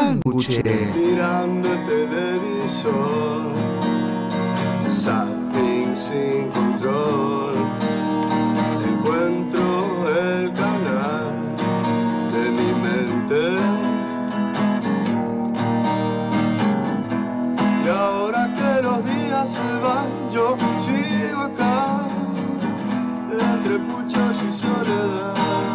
sándwich. Mirando el televisor, zapping sin control, encuentro el canal de mi mente. Y ahora que los días se van, yo sigo acá, entre puchos y soledad.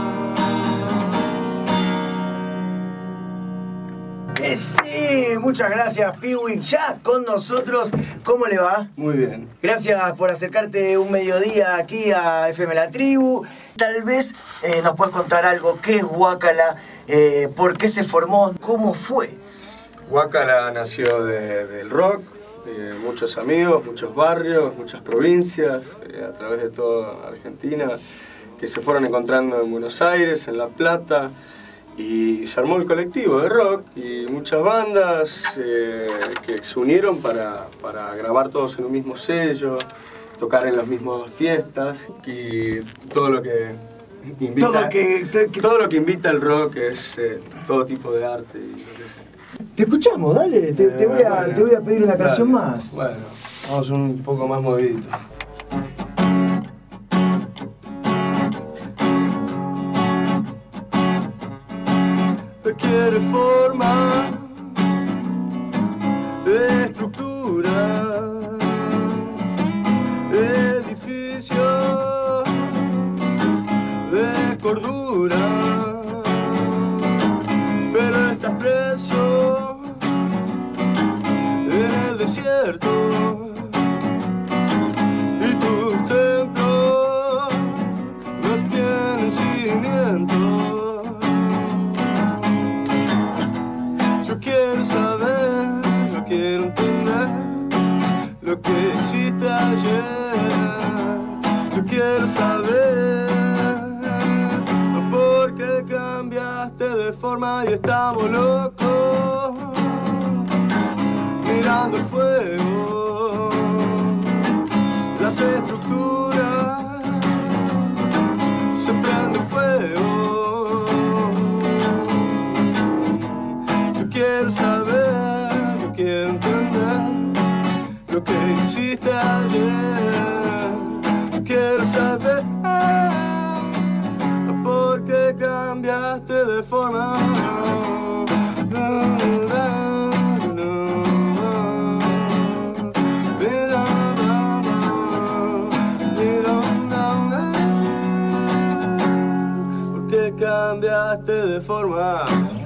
Sí, muchas gracias, Piwik, ya con nosotros. ¿Cómo le va? Muy bien. Gracias por acercarte un mediodía aquí a FM La Tribu. Tal vez nos puedes contar algo. ¿Qué es Guácala? ¿Por qué se formó? ¿Cómo fue? Guácala nació del rock, muchos amigos, muchos barrios, muchas provincias, a través de toda Argentina, que se fueron encontrando en Buenos Aires, en La Plata, y se armó el colectivo de rock y muchas bandas que se unieron para grabar todos en un mismo sello, tocar en las mismas fiestas, y todo lo que invita, todo lo que invita el rock es todo tipo de arte y lo que sea. Te escuchamos, dale, te voy a pedir una canción más. Bueno, vamos un poco más movidito. Quiere forma, estructura, edificio de cordura, pero estás preso en el desierto y tus templos no tienen cimiento. Quiero saber, yo quiero entender lo que hiciste ayer. Yo quiero saber por qué cambiaste de forma y estamos locos mirando el fuego, las estructuras se prende fuego. Quiero saber, yo quiero entender lo que hiciste ayer. Yo quiero saber por qué cambiaste de forma. ¿Por qué cambiaste de forma?